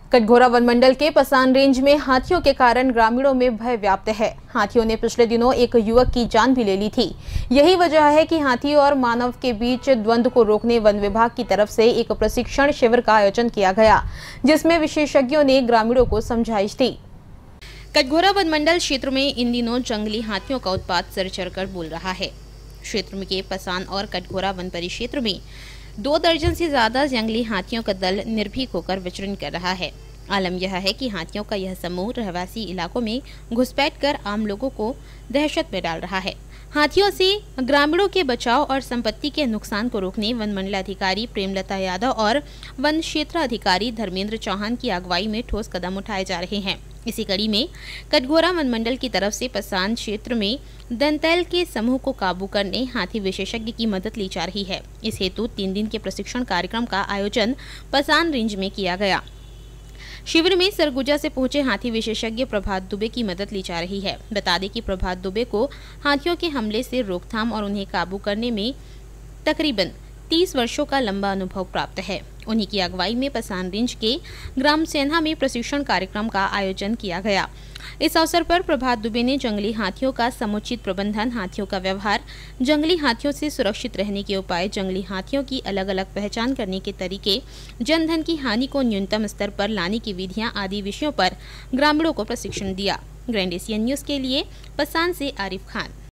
Katghora one मंडल के Pasan range में हाथियों के कारण ग्रामीणों में भय व्याप्त है। हाथियों ने पिछले दिनों एक युवक की जान भी ले ली थी। यही वजह है कि हाथी और मानव के बीच द्वंद्व को रोकने वन विभाग की तरफ से एक प्रशिक्षण शिविर का आयोजन किया गया, जिसमें विशेषज्ञों ने ग्रामीणों को समझाइश दी। कटघोरा वन मंडल क्षेत्र में इन दिनों जंगली हाथियों का उत्पात सर चढ़कर बोल रहा है। क्षेत्र के पसान और कटघोरा वन परिक्षेत्र में 2 दर्जन से ज्यादा जंगली हाथियों का दल निर्भीक होकर विचरण कर रहा है। आलम यह है कि हाथियों का यह समूह रहवासी इलाकों में घुसपैठ कर आम लोगों को दहशत में डाल रहा है। हाथियों से ग्रामीणों के बचाव और संपत्ति के नुकसान को रोकने वन मंडलाधिकारी प्रेमलता यादव और वन क्षेत्राधिकारी धर्मेंद्र चौहान की अगुवाई में ठोस कदम उठाए जा रहे हैं। इसी कड़ी में कटघोरा वन मंडल की तरफ से पसान क्षेत्र में दंतैल के समूह को काबू करने हाथी विशेषज्ञ की मदद ली जा रही है। इस हेतु 3 दिन के प्रशिक्षण कार्यक्रम का आयोजन पसान रेंज में किया गया। शिविर में सरगुजा से पहुंचे हाथी विशेषज्ञ प्रभात दुबे की मदद ली जा रही है। बता दें कि प्रभात दुबे को हाथियों के हमले से रोकथाम और उन्हें काबू करने में तकरीबन 30 वर्षों का लंबा अनुभव प्राप्त है। उन्हीं की अगुवाई में पसान रेंज के ग्राम सेन्हा में प्रशिक्षण कार्यक्रम का आयोजन किया गया। इस अवसर पर प्रभात दुबे ने जंगली हाथियों का समुचित प्रबंधन, हाथियों का व्यवहार, जंगली हाथियों से सुरक्षित रहने के उपाय, जंगली हाथियों की अलग अलग पहचान करने के तरीके, जनधन की हानि को न्यूनतम स्तर पर लाने की विधियां आदि विषयों पर ग्रामीणों को प्रशिक्षण दिया। ग्रैंड एशियन न्यूज के लिए पसान से आरिफ खान।